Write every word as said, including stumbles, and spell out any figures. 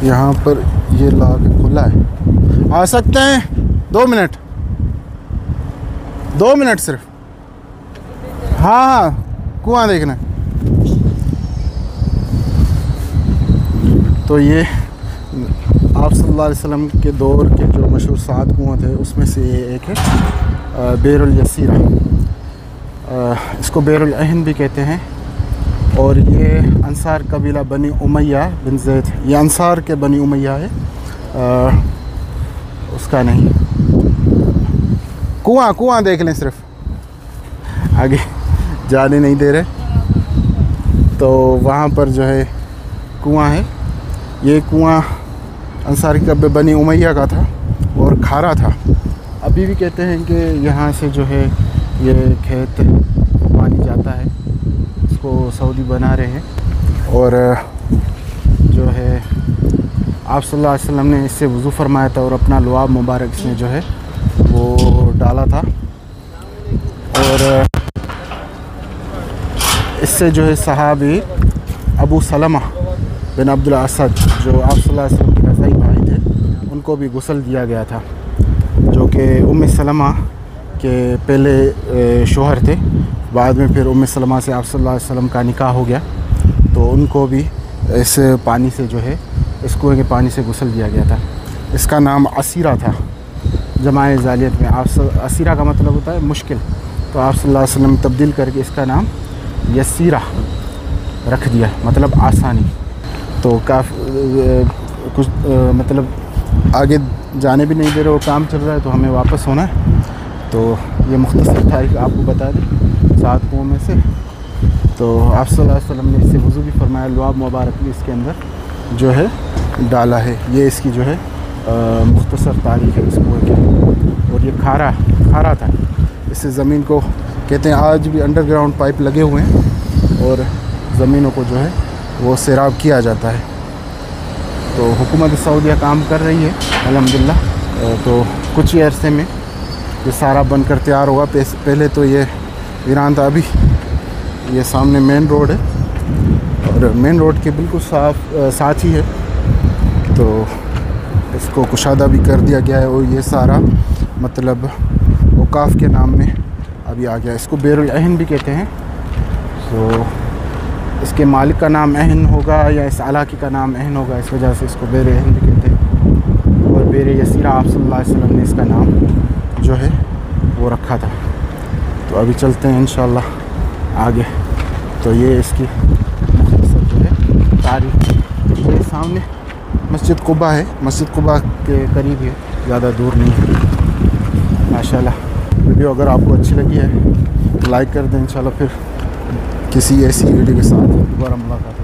यहाँ पर ये लॉक खुला है, आ सकते हैं। दो मिनट दो मिनट सिर्फ। हाँ हाँ कुआं देखना है। तो ये आप सल्लल्लाहु अलैहि वसल्लम के दौर के जो मशहूर सात कुआं थे उसमें से ये एक है, बेरुल यसीरा। इसको बेरुल अहन भी कहते हैं। और ये अंसार कबीला बनी उमैया बिन ज़ैद, ये अंसार के बनी उमैया है, आ, उसका नहीं। कुआं कुआं देख लें सिर्फ, आगे जाने नहीं दे रहे। तो वहाँ पर जो है कुआं है। ये कुआं अंसार कबीला बनी उमैया का था और खारा था। अभी भी कहते हैं कि यहाँ से जो है ये खेत पानी जाता है, इसको सऊदी बना रहे हैं। और जो है आप सल्लल्लाहु अलैहि वसल्लम ने इससे वज़ू फरमाया था और अपना लुआब मुबारक इसमें जो है वो डाला था। और इससे जो है सहाबी अबू सलमा बिन अब्दुल असद, जो आप सल्लल्लाहु अलैहि वसल्लम के रज़ाई भाई थे, उनको भी गुस्ल दिया गया था, जो कि उम्मे सलमा के पहले शोहर थे। बाद में फिर उम्मे सलमा से आप सल्लल्लाहु अलैहि वसल्लम का निकाह हो गया, तो उनको भी इस पानी से जो है इस कुएँ के पानी से गुस्ल दिया गया था। इसका नाम असीरा था जमाए ज़ालियत में। आप असीरा का मतलब होता है मुश्किल, तो आप सल्लल्लाहु अलैहि वसल्लम तब्दील करके इसका नाम यसीरा रख दिया, मतलब आसानी। तो काफ़ी कुछ आ, मतलब आगे जाने भी नहीं दे रहे, वो काम चल रहा है, तो हमें वापस होना है। तो ये मुख्तसर तारीख आपको बता दें सात कुओं में से। तो आप सल्लल्लाहु अलैहि वसल्लम ने इससे वज़ू भी फरमाया, लुआब मुबारक भी इसके अंदर जो है डाला है। ये इसकी जो है मुख्तसर तारीख है इस कुएँ की। और ये खारा खारा था, इससे ज़मीन को कहते हैं, आज भी अंडरग्राउंड पाइप लगे हुए हैं और ज़मीनों को जो है वो सैराब किया जाता है। तो हुकूमत सऊदीया काम कर रही है अल्हम्दुलिल्लाह। तो कुछ ही अरसे में ये सारा बनकर तैयार होगा। पहले तो ये वीरान था, अभी ये सामने मेन रोड है और मेन रोड के बिल्कुल साफ साथ ही है। तो इसको कुशादा भी कर दिया गया है और ये सारा मतलब औकाफ के नाम में अभी आ गया। इसको बेरुल अहन भी कहते हैं। तो इसके मालिक का नाम अहन होगा या इस इलाके का नाम अहन होगा, इस वजह से इसको बेर अहन भी कहते हैं। और बेर यसीरा आप सल्लल्लाहु अलैहि वसल्लम ने इसका नाम जो है वो रखा था। तो अभी चलते हैं इंशाअल्लाह आगे। तो ये इसकी मुख्तसर जो है तारीख। ये सामने मस्जिद कुबा है, मस्जिद कुबा के करीब है, ज़्यादा दूर नहीं है। माशाल्लाह वीडियो अगर आपको अच्छी लगी है लाइक कर दें। इंशाल्लाह फिर किसी ऐसी वीडियो के साथ दोबारा मुलाकात होगी।